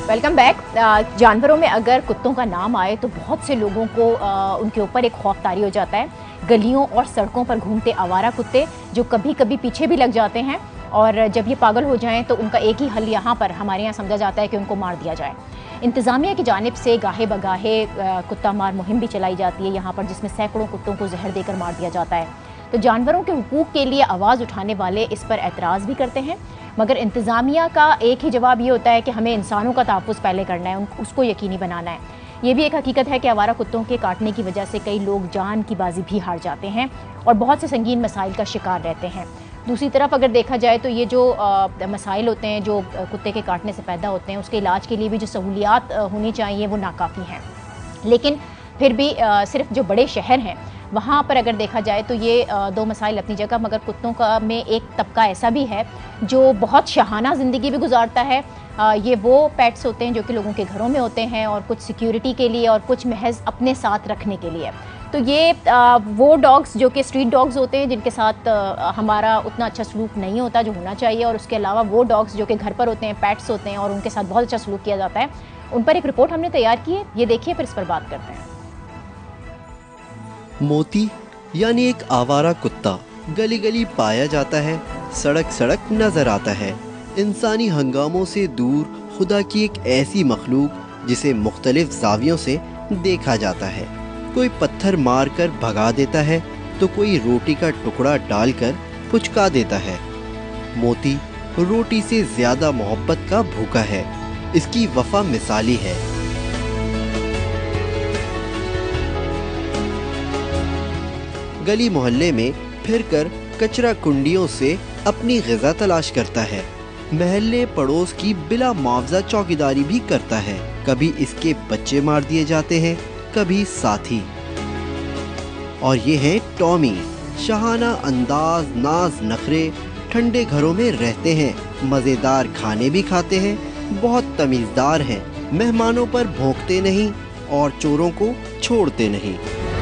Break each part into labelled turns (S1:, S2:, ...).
S1: Welcome back. जानवरों में अगर कुत्तों का नाम आए तो बहुत से लोगों को उनके ऊपर एक खौफ तारी हो जाता है। गलियों और सड़कों पर घूमते आवारा कुत्ते जो कभी कभी पीछे भी लग जाते हैं, और जब ये पागल हो जाएं तो उनका एक ही हल यहाँ पर हमारे यहाँ समझा जाता है कि उनको मार दिया जाए। इंतज़ामिया की जानिब से गाहे बगाहे कुत्ता मार मुहिम भी चलाई जाती है यहाँ पर, जिसमें सैकड़ों कुत्तों को जहर देकर मार दिया जाता है। तो जानवरों के हुकूक के लिए आवाज़ उठाने वाले इस पर एतराज़ भी करते हैं, मगर इंतज़ामिया का एक ही जवाब ये होता है कि हमें इंसानों का तहफ़्फ़ुज़ पहले करना है, उसको यकीनी बनाना है। ये भी एक हकीकत है कि आवारा कुत्तों के काटने की वजह से कई लोग जान की बाजी भी हार जाते हैं और बहुत से संगीन मसाइल का शिकार रहते हैं। दूसरी तरफ अगर देखा जाए तो ये जो मसाइल होते हैं जो कुत्ते के काटने से पैदा होते हैं, उसके इलाज के लिए भी जो सहूलियात होनी चाहिए वो नाकाफ़ी हैं। लेकिन फिर भी सिर्फ जो बड़े शहर हैं वहाँ पर अगर देखा जाए तो ये दो मसाइल अपनी जगह, मगर कुत्तों का में एक तबका ऐसा भी है जो बहुत शाहाना ज़िंदगी भी गुजारता है। ये वो पेट्स होते हैं जो कि लोगों के घरों में होते हैं, और कुछ सिक्योरिटी के लिए और कुछ महज अपने साथ रखने के लिए। तो ये वो डॉग्स जो कि स्ट्रीट डॉग्स होते हैं जिनके साथ हमारा उतना अच्छा सलूक नहीं होता जो होना चाहिए, और उसके अलावा वो डॉग्स जो कि घर पर होते हैं, पेट्स होते हैं और उनके साथ बहुत अच्छा सलूक किया जाता है, उन पर एक रिपोर्ट हमने तैयार की है। ये देखिए, फिर इस पर बात करते हैं।
S2: मोती यानी एक आवारा कुत्ता गली गली पाया जाता है, सड़क सड़क नजर आता है। इंसानी हंगामों से दूर खुदा की एक ऐसी मखलूक जिसे मुख्तलिफ जावियों से देखा जाता है। कोई पत्थर मारकर भगा देता है तो कोई रोटी का टुकड़ा डालकर पुचका देता है। मोती रोटी से ज्यादा मोहब्बत का भूखा है। इसकी वफा मिसाली है। गली मोहल्ले में फिरकर कचरा कुंडियों से अपनी ग़िज़ा तलाश करता है। महल्ले पड़ोस की बिला मुआवजा चौकीदारी भी करता है। कभी इसके बच्चे मार दिए जाते हैं, कभी साथी। और ये है टॉमी। शाहाना अंदाज, नाज नखरे, ठंडे घरों में रहते हैं, मज़ेदार खाने भी खाते हैं, बहुत तमीज़दार हैं, मेहमानों पर भौंकते नहीं और चोरों को छोड़ते नहीं।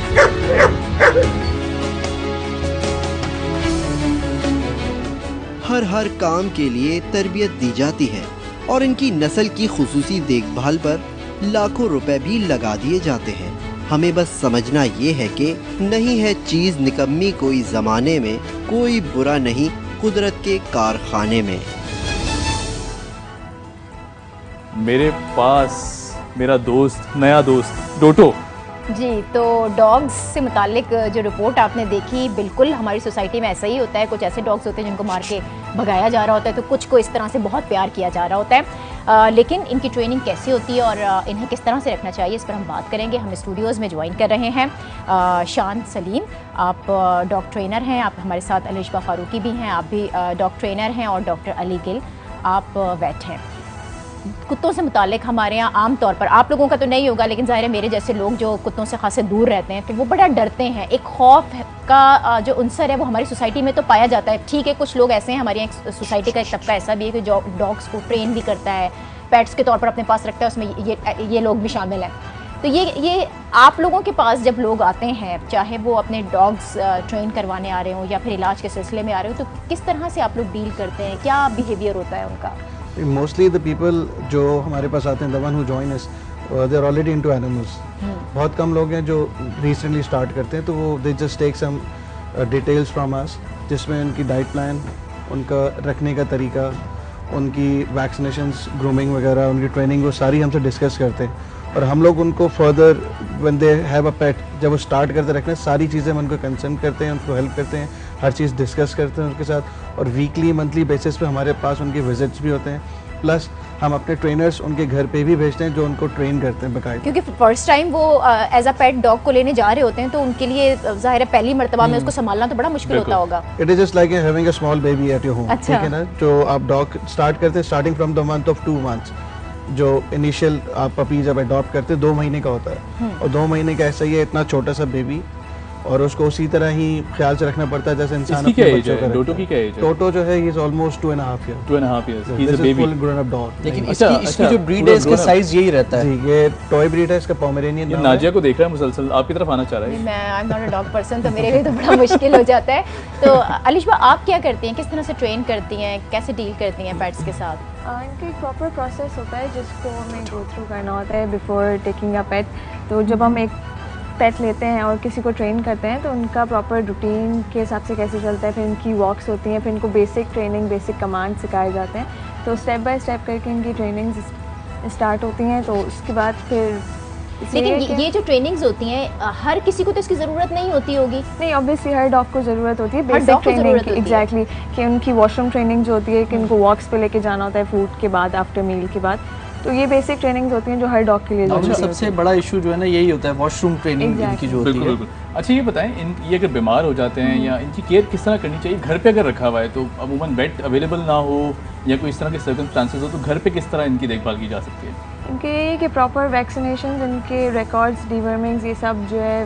S2: हर काम के लिए तरबियत दी जाती है और इनकी नस्ल की खुसूसी देखभाल पर लाखों रुपए भी लगा दिए जाते हैं। हमें बस समझना ये है कि नहीं है चीज़ निकम्मी कोई ज़माने में, कोई बुरा नहीं कुदरत के कारखाने में।
S3: मेरे पास मेरा दोस्त, नया दोस्त डोटो।
S1: जी, तो डॉग्स से मुतालिक जो रिपोर्ट आपने देखी, बिल्कुल हमारी सोसाइटी में ऐसा ही होता है। कुछ ऐसे डॉग्स होते हैं जिनको मार के भगाया जा रहा होता है, तो कुछ को इस तरह से बहुत प्यार किया जा रहा होता है। लेकिन इनकी ट्रेनिंग कैसी होती है और इन्हें किस तरह से रखना चाहिए, इस पर हम बात करेंगे। हम स्टूडियोज़ में ज्वाइन कर रहे हैं शान सलीम, आप डॉग ट्रेनर हैं। आप हमारे साथ अलिशबा फारूकी भी हैं, आप भी डॉग ट्रेनर हैं। और डॉक्टर अली गिल, आप वेट हैं। कुत्तों से मुतालिक हमारे यहाँ आम तौर पर, आप लोगों का तो नहीं होगा लेकिन ज़ाहिर है मेरे जैसे लोग जो कुत्तों से खासे दूर रहते हैं तो वो बड़ा डरते हैं। एक खौफ का जो अंसर है वो हमारी सोसाइटी में तो पाया जाता है। ठीक है, कुछ लोग ऐसे हैं, हमारी यहाँ सोसाइटी का एक तबका ऐसा भी है कि जो डॉग्स को ट्रेन भी करता है, पेट्स के तौर पर अपने पास रखता है, उसमें ये लोग भी शामिल हैं। तो ये आप लोगों के पास जब लोग आते हैं, चाहे वो अपने डॉग्स ट्रेन करवाने आ रहे हो या फिर इलाज के सिलसिले में आ रहे हो, तो किस तरह से आप लोग डील करते हैं? क्या बिहेवियर होता है उनका?
S4: मोस्टली द पीपल जो हमारे पास आते हैं, the one who join us, they are already into animals. बहुत कम लोग हैं जो रिसेंटली स्टार्ट करते हैं, तो वो they just take some details from us, जिसमें उनकी डाइट प्लान, उनका रखने का तरीका, उनकी वैक्सीनेशंस, ग्रूमिंग वगैरह, उनकी ट्रेनिंग, वो सारी हमसे डिस्कस करते हैं। और हम लोग उनको further when they have a pet, जब वो स्टार्ट करते रखना, सारी चीज़ें हम उनको कंसल्ट करते हैं, उनको हेल्प करते हैं, हर चीज़ डिस्कस करते हैं उनके साथ। और वीकली मंथली बेसिस पे हमारे पास उनके विजिट्स भी होते हैं। प्लस हम अपने ट्रेनर्स उनके घर पे भी भेजते हैं जो उनको ट्रेन करते हैं बकायदा।
S1: क्योंकि फर्स्ट टाइम वो एज अ पेट डॉग को लेने जा रहे होते हैं, तो उनके लिए ज़ाहिर है पहली मरतबा में उसको संभालना तो बड़ा मुश्किल होता होगा।
S4: It is just like having a small baby at your home. ठीक है ना, जो आप डॉग स्टार्ट करते हैं starting from the month of 2 months, जो इनिशियल आप पपी जब अडॉप्ट करते हैं 2 महीने का होता है, और 2 महीने का ऐसा ही है, इतना छोटा सा बेबी, और उसको उसी तरह ही ख्याल से रखना पड़ता है जैसे इंसान
S3: इसकी क्या
S4: अपने
S3: एज
S4: बच्चों का
S3: है?
S4: रखता
S3: डोटो की क्या एज है?
S4: टोटो जो है, he is almost 2.5 year.
S3: 2.5 years. He's a
S4: this is
S3: baby.
S4: Full grown up dog.
S5: लेकिन
S3: अच्छा,
S5: इसकी
S3: अच्छा,
S5: जो ब्रीड
S3: पूरा
S5: है इसका
S3: grown up.
S5: साइज यही रहता है।
S4: जी, ये टॉय ब्रीड है, इसका पोमेरेनियन
S3: ये
S4: नाम है।
S3: नाजिया को देख रहा है मुसलसल, आपकी तरफ आना चाह रहा है।
S1: मैं I am not a dog person, तो मेरे लिए तो बड़ा मुश्किल हो जाता है। तो अलिशबा, आप क्या करती हैं, किस तरह से ट्रेन करती हैं, कैसे डील करती हैं पेट्स के साथ?
S6: इनका एक प्रॉपर प्रोसेस होता है जिसको हमें गो थ्रू करना होता है बिफोर टेकिंग अ पेट। तो जब हम एक पेट लेते हैं और किसी को ट्रेन करते हैं तो उनका प्रॉपर रूटीन के हिसाब से कैसे चलता है, फिर इनकी वॉक्स होती हैं, फिर इनको बेसिक ट्रेनिंग, बेसिक कमांड सिखाए जाते हैं। तो स्टेप बाय स्टेप करके इनकी ट्रेनिंग स्टार्ट होती हैं। तो उसके बाद फिर
S1: लेकिन ये जो ट्रेनिंग्स होती हैं, हर किसी को तो इसकी ज़रूरत नहीं होती होगी।
S6: नहीं, ऑब्वियसली हर डॉग को ज़रूरत होती है
S1: हर
S6: बेसिक
S1: dog को
S6: ट्रेनिंग
S1: ज़रूरत
S6: की।
S1: होती है।
S6: एग्जैक्टली, कि उनकी वॉशरूम ट्रेनिंग जो होती है कि उनको वॉक्स पे लेके जाना होता है फूड के बाद, आफ्टर मील के बाद। तो ये बेसिक ट्रेनिंग्स होती हैं जो हर डॉग के लिए
S5: डॉग में
S6: ज़रूरी होती
S5: सबसे बड़ा इशू जो है ना यही होता है, वॉशरूम ट्रेनिंग
S6: Exactly.
S5: इनकी जो होती
S3: बिल्कुल
S5: है।
S3: बिल्कुल। अच्छा ये बताएं, ये अगर बीमार हो जाते हैं या इनकी केयर किस तरह करनी चाहिए? घर पे अगर रखा हुआ है तो अमूमन बेड अवेलेबल ना हो या कोई इस तरह के सर्कमस्टांसेस हो तो घर पे किस तरह इनकी देखभाल की जा सकती है?
S6: इनके ये कि प्रॉपर वैक्सीनेशन, इनके रिकॉर्ड्स, डीवर्मिंग्स, ये सब जो है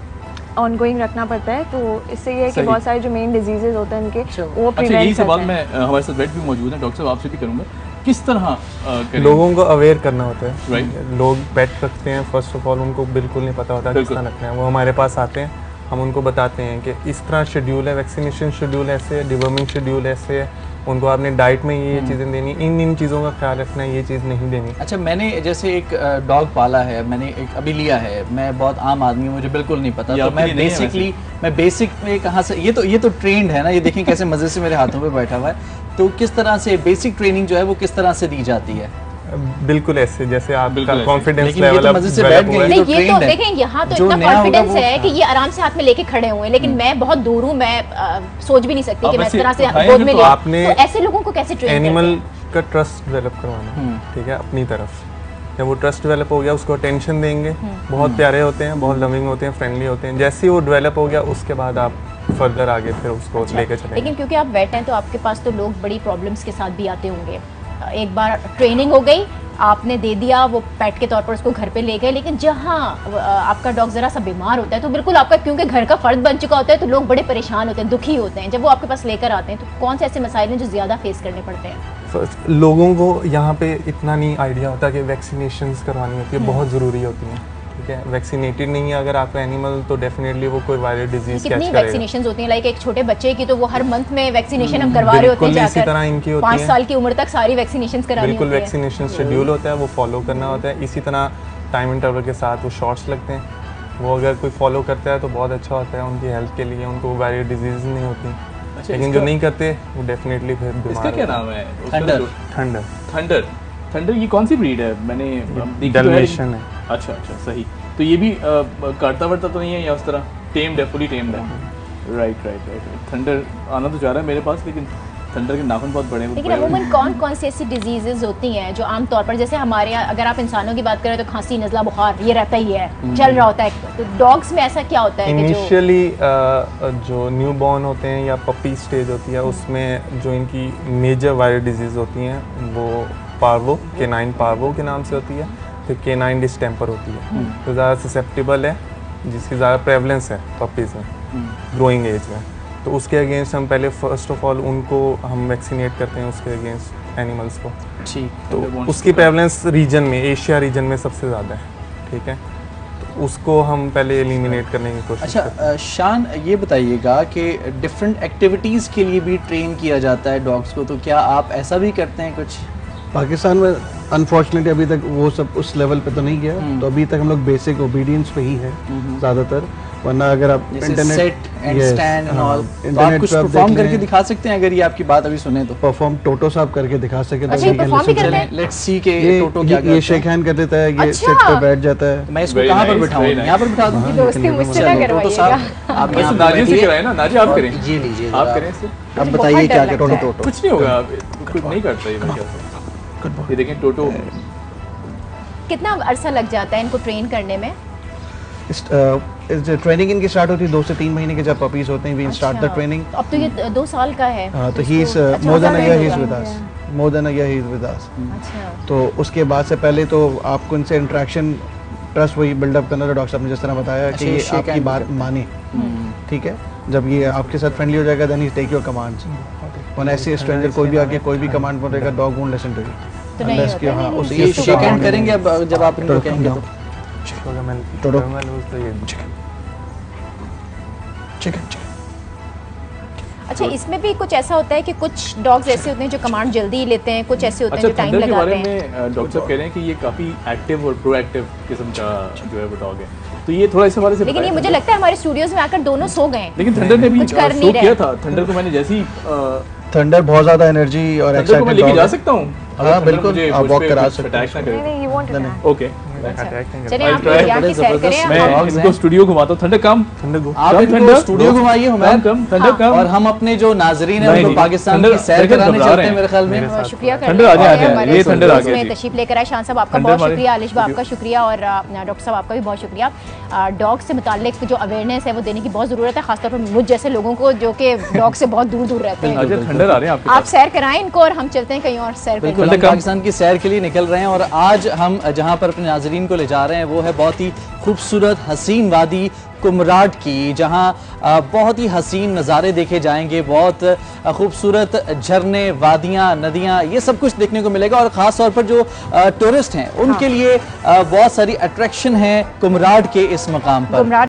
S6: ऑनगोइंग रखना पड़ता है। तो इससे ये है कि
S3: सही।
S6: बहुत सारे जो मेन डिजीजेज होते हैं इनके वो
S3: अच्छा यही
S6: प्रिवेंट
S3: सवाल
S6: करते हैं।
S3: मैं हमारे साथ बेड भी मौजूद है, डॉक्टर साहब आपसे भी करूँगा, किस तरह करें?
S4: लोगों को अवेयर करना होता है।
S3: Right.
S4: लोग पेट रखते हैं, फर्स्ट ऑफ ऑल उनको बिल्कुल नहीं पता होता किस
S3: बिल्कुल।
S4: तरह रखना है। वो हमारे पास आते हैं, हम उनको बताते हैं कि इस तरह शेड्यूल है, वैक्सीनेशन शेड्यूल ऐसे है, डिवर्मिंग शेड्यूल ऐसे है, उनको आपने डाइट में ये चीज़ें देनी, इन चीज़ों का ख्याल रखना है, ये चीज़ नहीं देनी।
S5: अच्छा, मैंने जैसे एक डॉग पाला है, मैंने एक अभी लिया है, मैं बहुत आम आदमी हूँ, मुझे बिल्कुल नहीं पता।
S3: ये
S5: तो
S3: आपके
S5: मैं
S3: लिए नहीं है
S5: बेसिकली मैं बेसिक में कहाँ से, ये तो ट्रेंड है ना, ये देखें कैसे मज़े से मेरे हाथों पे बैठा हुआ है। तो किस तरह से बेसिक ट्रेनिंग जो है वो किस तरह से दी जाती है?
S4: बिल्कुल ऐसे जैसे आपका
S3: बिल्कुल ऐसे।
S4: कॉन्फिडेंस
S5: लेकिन ये
S4: लेवल
S5: तो
S4: अब
S5: मजे से
S4: develop
S5: बैठ
S4: हुआ है।
S5: गए।
S1: नहीं,
S5: तो
S1: ये तो
S5: trained है।
S1: देखें, यहाँ तो
S5: जो
S1: इतना
S5: नया होगा
S1: कॉन्फिडेंस
S5: वो-
S1: है कि ये आराम से हाथ में लेके खड़े हुए हैं, लेकिन मैं बहुत दूर हूँ, मैं सोच भी नहीं सकती
S3: आप
S1: कि मैं इस
S3: वैसे
S1: तरह से
S3: उठाएं
S1: गोद
S3: भी
S1: में
S3: तो
S1: ले।
S4: आपने
S1: तो ऐसे लोगों को कैसे ट्रेन
S4: एनिमल का ट्रस्ट डेवलप करवाना, ठीक है, अपनी तरफ। जब वो ट्रस्ट डेवलप हो गया, उसको अटेंशन देंगे, बहुत प्यारे होते हैं, बहुत लविंग होते हैं, फ्रेंडली होते हैं। जैसे ही वो डेवलप हो गया, उसके बाद आप फर्दर आगे फिर उसको लेके चलेंगे।
S1: लेकिन क्योंकि आप वेट हैं तो आपके पास तो लोग बड़ी प्रॉब्लम्स के साथ भी आते होंगे। एक बार ट्रेनिंग हो गई, आपने दे दिया, वो पेट के तौर पर उसको घर पे ले गए, लेकिन जहाँ आपका डॉग ज़रा सा बीमार होता है तो बिल्कुल आपका, क्योंकि घर का फ़र्द बन चुका होता है, तो लोग बड़े परेशान होते हैं, दुखी होते हैं। जब वो आपके पास लेकर आते हैं तो कौन से ऐसे मसाइल हैं जो ज़्यादा फेस करने पड़ते हैं?
S4: लोगों को यहाँ पे इतना नहीं आइडिया होता कि वैक्सीनेशंस करवानी होती है, बहुत ज़रूरी होती हैं, ठीक है। वैक्सीनेटेड नहीं है अगर आपका एनिमल तो डेफिनेटली वो कोई वायरल डिजीज कैच
S1: कितनी
S4: करेगा।
S1: वैक्सीनेशन होती हैं? लाइक एक छोटे बच्चे की तो वो हर मंथ में वैक्सीनेशन हम करवा रहे होते हैं,
S4: बिल्कुल इसी
S1: जाकर
S4: तरह इनकी होती
S1: 5
S4: है।
S1: साल की उम्र तक सारी वैक्सीनेशन करानी
S4: बिल्कुल
S1: होती है।
S4: वैक्सीनेशन शेड्यूल होता है, वो फॉलो करना होता है। इसी तरह टाइम इंटरवल के साथ वो शॉट्स लगते हैं, वो अगर कोई फॉलो करता है तो बहुत अच्छा होता है उनकी हेल्थ के लिए, उनको वायरल डिजीज नहीं होती।
S3: अच्छा,
S4: लेकिन जो नहीं करते वो डेफिनेटली फिर बीमार
S3: इसका क्या
S4: होते हैं।
S3: नाम है? उसका
S5: थंडर।
S3: जो-
S4: ठंडर
S3: थंडर। थंडर ये कौन सी ब्रीड है? मैंने देखी तो है,
S4: डल्मेशियन है।
S3: अच्छा अच्छा, सही। तो ये भी काटता वर्ता तो नहीं है या उस तरह टेम्ड है, फुली टेम्ड है? Right right right. थंडर आना तो चाह रहा है मेरे पास, लेकिन थंडर के नाखून बहुत बड़े हैं।
S1: लेकिन अमूमन कौन कौन सी ऐसी डिजीजेज होती हैं जो आम तौर पर, जैसे हमारे यहाँ अगर आप इंसानों की बात करें तो खांसी, नज़ला, बुखार ये रहता ही है, चल रहा होता है। तो डॉग्स में ऐसा क्या होता है कि जो
S4: इनिशियली जो न्यू बॉर्न होते हैं या पपी स्टेज होती है, उसमें जो इनकी मेजर वायरल डिजीज़ होती हैं वो पार्वो, केनाइन पार्वो के नाम से होती है, फिर केनाइन डिस्टेम्पर होती है, तो ज़्यादा ससेप्टेबल है, जिसकी ज़्यादा प्रेवलेंस है पपीज़ में, ग्रोइंग एज में। तो उसके अगेंस्ट हम पहले फर्स्ट ऑफ ऑल उनको हम वैक्सीनेट करते हैं उसके अगेंस्ट एनिमल्स को।
S5: ठीक।
S4: तो उसकी प्रेवलेंस रीजन में, एशिया रीजन में सबसे ज़्यादा है, ठीक है। तो उसको हम पहले एलिमिनेट करने की कोशिश करते हैं।
S5: अच्छा शान, ये बताइएगा कि डिफरेंट एक्टिविटीज़ के लिए भी ट्रेन किया जाता है डॉग्स को, तो क्या आप ऐसा भी करते हैं कुछ?
S4: पाकिस्तान में अनफॉर्चुनेटली अभी तक वो सब उस लेवल पे तो नहीं गया, तो अभी तक हम लोग बेसिक ओबीडियंस पे ही है ज़्यादातर। वरना अगर आप
S5: जैसे sit and stand and all, तो आप कुछ परफॉर्म करके दिखा सकते हैं अगर ये आपकी बात अभी सुने तो?
S4: परफॉर्म टोटो साहब करके दिखा सके तो
S1: अच्छा, ये perform भी करते हैं?
S5: लेट्स सी के टोटो क्या
S4: ये
S5: करता
S4: शेक हैंड कर देता है, ये
S1: अच्छा।
S4: सिट पे बैठ जाता है।
S5: है। मैं इसको
S3: Very
S5: कहाँ पर
S3: nice,
S5: बिठाऊँ?
S3: very nice.
S5: यहाँ पर बिठा दूँ?
S1: दोस्ती मुझसे ना
S5: चलो, टोटो
S1: करवाइएगा।
S5: साहब आप
S3: बस
S5: यहाँ पर
S3: नाजिया से
S5: बैठिए।
S3: कराए ना, नाजिया आप करें,
S5: जी लीजिए
S3: आप
S5: जरा।
S3: करें इससे।
S5: अब
S1: मुझे
S5: बताइए
S1: बहुत
S5: क्या
S1: डर
S5: क्या
S1: लगता है।
S5: टोटो?
S3: कुछ नहीं होगा, कुछ नहीं करता ये, मैं कहता हूँ। ये देखें टोटो,
S1: कितना अरसा लग जाता है इनको ट्रेन करने में?
S4: ट्रेनिंग इनकी स्टार्ट होती है 2 से 3 महीने के जब पपीज होते हैं, वी स्टार्ट द
S1: अच्छा,
S4: ट्रेनिंग।
S1: तो अब तो ये 2 साल का है।
S4: तो ही इज
S1: अच्छा,
S4: मोर देन अ
S1: ज़्यादा
S4: ईयर ही इज
S1: होगा।
S4: With us, more than a year he is with us.
S1: अच्छा,
S4: तो उसके बाद से पहले तो आपको इनसे इंटरेक्शन ट्रस्ट वही बिल्डअप करना जो डॉक्टर साहब ने जिस तरह बताया कि ये
S5: shake
S4: आपकी
S5: hand
S4: बात माने, ठीक है। जब ये आपके साथ फ्रेंडली हो जाएगा then he take your commands. One ऐसे स्ट्रेंजर कोई भी आके कोई भी कमांड बोलेगा, dog won't listen to you
S1: तो नहीं
S4: अनलेस
S1: होता,
S4: कि
S1: नहीं,
S4: हाँ
S1: नहीं,
S4: उस
S5: ये शेक हैंड करेंगे अब जब आप इनको कहेंगे तो
S4: टोडो
S1: अच्छा, इसमें भी कुछ ऐसा होता है कि कुछ डॉग्स ऐसे होते हैं जो कमांड जल्दी लेते हैं, कुछ ऐसे होते हैं
S3: अच्छा,
S1: जो टाइम
S3: थंडर के
S1: लगाते
S3: बारे
S1: हैं।
S3: में डॉक्टर साहब कह रहे हैं कि ये काफ़ी एक्टिव और प्रोएक्टिव किस्म का जो है वो डॉग है, तो ये थोड़ा इस हवाले से
S1: लेकिन ये
S3: बताएं।
S1: मुझे लगता है हमारे स्टूडियोज में आकर दोनों सो गए हैं।
S3: लेकिन थंडर ने भी
S1: कुछ कर
S3: शो
S1: नहीं
S3: किया
S1: रहे।
S3: था। थंडर को मैंने जैसी
S4: थंडर बहुत ज्यादा एनर्जी और
S3: थंडर को मैं
S4: एक्साइटेड
S3: लेके
S4: डॉग
S3: जा
S4: है।
S3: सकता हूँ?
S4: हाँ, बिल्कुल, आप वॉक करा सकते
S3: अटैक ना
S6: नहीं
S3: करें।
S6: नहीं, you won't attack.
S3: ओके,
S1: चलिए
S3: I'll
S1: आप
S3: try.
S1: यहाँ की सैर करें।
S5: मैं
S1: आप-
S5: dogs
S3: इनको
S5: हैं।
S3: स्टूडियो घुमाता हूँ। थंडर कम,
S5: आप
S3: कम,
S5: इनको
S3: थंडर,
S5: स्टूडियो घुमाइए हुमैर,
S3: कम, थंडर कम।
S5: और हम अपने जो नाजरीन है
S3: नहीं,
S5: उनको
S3: नहीं,
S5: पाकिस्तान
S3: थंडर-
S5: की सैर
S3: थंडर
S5: कराने
S3: घबरा
S5: चलते
S3: रहे
S5: हैं
S3: हैं।
S5: मेरे ख्याल में।
S1: बहुत शुक्रिया
S3: थंडर आ जाए,
S1: हमारे
S3: ये थंडर आ
S1: स्टूडियोज
S3: गया
S1: में
S3: जी।
S1: तशरीफ लेकर आए। शान साहब आपका
S3: थंडर
S1: बहुत
S3: हमारे
S1: शुक्रिया, आलिश
S3: स्टूडियो-
S1: आपका शुक्रिया और डॉक्टर साहब आपका भी बहुत शुक्रिया। डॉग से मुताल्लिक जो अवेयरनेस है वो देने की बहुत ज़रूरत है, खासतौर पर मुझ जैसे लोगों को जो कि डॉग से बहुत दूर दूर रहते हैं।
S3: अच्छा, थंडर आ रहे हैं आपके
S1: आप
S3: पास।
S1: सैर कराएं इनको और हम चलते हैं कहीं और सैर
S5: बिल्कुल,
S1: करें।
S5: हम पाकिस्तान की सैर के लिए निकल रहे हैं और आज हम जहां पर अपने नाजरीन को ले जा रहे हैं वो है बहुत ही खूबसूरत हसीन वादी कुमराड की, जहां बहुत ही हसीन नज़ारे देखे जाएंगे, बहुत खूबसूरत झरने, वादियां, नदियां, ये सब कुछ देखने को मिलेगा। और ख़ास तौर पर जो टूरिस्ट हैं उनके लिए बहुत सारी अट्रैक्शन है कुमराड के इस मकाम पर।